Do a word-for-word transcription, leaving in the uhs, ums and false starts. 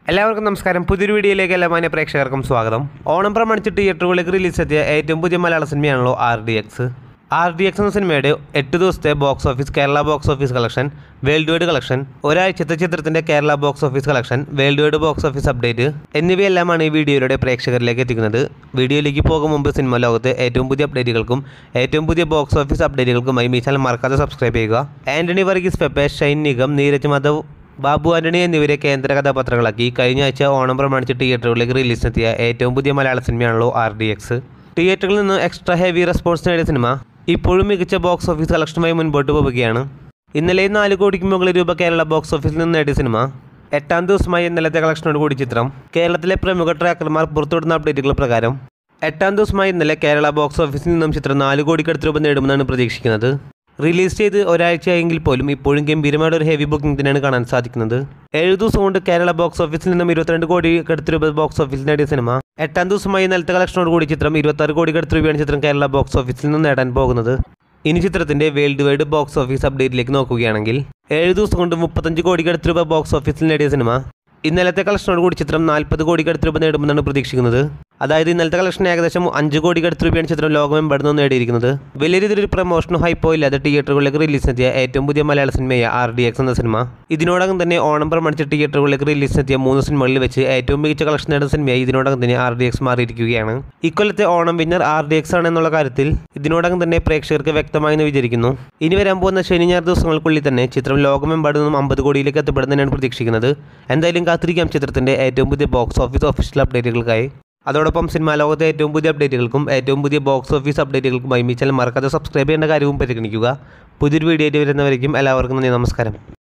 എല്ലാവർക്കും നമസ്കാരം. പുതിയൊരു വീഡിയോയിലേക്ക് എല്ലാ മാന്യ പ്രേക്ഷകർക്കും സ്വാഗതം. ഓണം പ്രമാണിച്ച് തിയേറ്ററുകളിലേക്ക് റിലീസെത്തിയ ഏറ്റവും പുതിയ മലയാള സിനിമയാണല്ലോ R D X. R D X എന്ന സിനിമയുടെ എട്ട് ദിവസത്തെ box office, Kerala box office collection, worldwide collection, ഒരാഴ്ചത്തെ ചിത്രത്തിന്റെ Kerala box office collection, worldwide box office update എന്നിവയെല്ലാമാണ് ഈ വീഡിയോയിലൂടെ പ്രേക്ഷകരിലേക്ക് എത്തിക്കുന്നത്. വീഡിയോയിലേക്ക് പോകും മുമ്പ് സിനിമ ലോകത്തെ ഏറ്റവും പുതിയ അപ്ഡേറ്റുകൾക്കും ഏറ്റവും പുതിയ ബോക്സ് ഓഫീസ് അപ്ഡേറ്റുകൾക്കുമായി ഈ ചാനൽ മറക്കാതെ സബ്സ്ക്രൈബ് ചെയ്യുക. ആന്റണി വർഗീസ് പെപ്പെ, ഷൈൻ നിഗം, നീരജ് മാധവ്, ബാബു ആന്റണി എന്നിവരെ കേന്ദ്ര കഥാപാത്രങ്ങളാക്കി കഴിഞ്ഞ ആഴ്ച ഓണം പ്രമാണിച്ച് തിയേറ്ററുകളിലേക്ക് റിലീസിനെത്തിയ ഏറ്റവും പുതിയ മലയാള സിനിമയാണല്ലോ ആർ ഡി എക്സ്. തിയേറ്ററിൽ നിന്ന് എക്സ്ട്രാ ഹെവി റെസ്പോൺസ് നേടിയ സിനിമ ഇപ്പോഴും മികച്ച ബോക്സ് ഓഫീസ് കളക്ഷനുമായി മുൻപോട്ട് പോവുകയാണ്. ഇന്നലെ നാല് കോടിക്ക് മുകളിൽ രൂപ കേരള ബോക്സ് ഓഫീസിൽ നിന്ന് നേടിയ സിനിമ എട്ടാം ദിവസമായി ഇന്നലത്തെ കളക്ഷനോട് കൂടി ചിത്രം കേരളത്തിലെ പ്രമുഖ ട്രാക്കർമാർ പുറത്തുവിടുന്ന അപ്ഡേറ്റുകൾ പ്രകാരം എട്ടാം ദിവസമായി ഇന്നലെ കേരള ബോക്സ് ഓഫീസിൽ നിന്നും ചിത്രം നാല് കോടിക്കടുത്ത് രൂപ നേടുമെന്നാണ് പ്രതീക്ഷിക്കുന്നത്. റിലീസ് ചെയ്ത് ഒരാഴ്ചയെങ്കിൽ പോലും ഇപ്പോഴും ഗംഭീരമായ ഒരു ഹെവി ബുക്കിംഗ് തന്നെയാണ് കാണാൻ സാധിക്കുന്നത്. ഏഴ് ദിവസം കൊണ്ട് കേരള ബോക്സ് ഓഫീസിൽ നിന്നും ഇരുപത്തിരണ്ട് കോടിക്കടുത്ത് രൂപ ബോക്സ് ഓഫീസിൽ നേടിയ സിനിമ എട്ടാം ദിവസമായി ഇന്നലത്തെ കളക്ഷനോട് കൂടി ചിത്രം ഇരുപത്താറ് കോടിക്കടുത്ത് രൂപയാണ് ചിത്രം കേരള ബോക്സ് ഓഫീസിൽ നിന്ന് നേടാൻ പോകുന്നത്. ഇനി ചിത്രത്തിന്റെ വേൾഡ് വൈഡ് ബോക്സ് ഓഫീസ് അപ്ഡേറ്റിലേക്ക് നോക്കുകയാണെങ്കിൽ ഏഴ് ദിവസം കൊണ്ട് മുപ്പത്തഞ്ച് കോടിക്കടുത്ത് രൂപ ബോക്സ് ഓഫീസിൽ നേടിയ സിനിമ ഇന്നലത്തെ കളക്ഷനോട് കൂടി ചിത്രം നാൽപ്പത് കോടിക്കടുത്ത് രൂപ നേടുമെന്നാണ് പ്രതീക്ഷിക്കുന്നത്. അതായത് ഇന്നലത്തെ കളക്ഷൻ ഏകദേശം അഞ്ച് കോടിക്കടുത്ത് രൂപയാണ് ചിത്രം ലോകമെമ്പാടും നേടിയിരിക്കുന്നത്. വലിയ രീതിയിലൊരു പ്രൊമോഷനോ ഹൈപ്പോ ഇല്ലാതെ തിയേറ്ററുകളിലേക്ക് റിലീസിനെത്തിയ ഏറ്റവും പുതിയ മലയാള സിനിമയായ ആർ ഡി എക്സ് എന്ന സിനിമ ഇതിനോടകം തന്നെ ഓണം പ്രമാണിച്ച് തിയേറ്ററുകളിലേക്ക് റിലീസിനെത്തിയ മൂന്ന് സിനിമകളിൽ വെച്ച് ഏറ്റവും മികച്ച കളക്ഷൻ നേടുന്ന സിനിമയായി ഇതിനോടകം തന്നെ ആർ ഡി എക്സ് മാറിയിരിക്കുകയാണ്. ഇക്കൊല്ലത്തെ Onam winner R D X ആണ് എന്നുള്ള കാര്യത്തിൽ ഇതിനോടകം തന്നെ പ്രേക്ഷകർക്ക് വ്യക്തമായെന്ന് വിചാരിക്കുന്നു. ഇനി വരാൻ പോകുന്ന ശനി ഞായർ ദിവസങ്ങൾക്കുള്ളിൽ തന്നെ ചിത്രം ലോകമെമ്പാടും നിന്നും അമ്പത് കോടിയിലേക്ക് എത്തപ്പെടുന്നതിനാണ് പ്രതീക്ഷിക്കുന്നത്. എന്തായാലും കാത്തിരിക്കാം ചിത്രത്തിന്റെ ഏറ്റവും പുതിയ ബോക്സ് ഓഫീസ് ഒഫീഷ്യൽ അപ്ഡേറ്റുകൾക്കായി. അതോടൊപ്പം സിനിമാ ലോകത്തെ ഏറ്റവും പുതിയ അപ്ഡേറ്റുകൾക്കും ഏറ്റവും പുതിയ ബോക്സ് ഓഫീസ് അപ്ഡേറ്റുകൾക്കുമായി ഈ ചാനൽ മറക്കാതെ സബ്സ്ക്രൈബ് ചെയ്യേണ്ട കാര്യവും പരിഗണിക്കുക. പുതിയൊരു വീഡിയോ ആയിട്ട് വരുന്നവരേക്കും എല്ലാവർക്കും നന്ദി, നമസ്കാരം.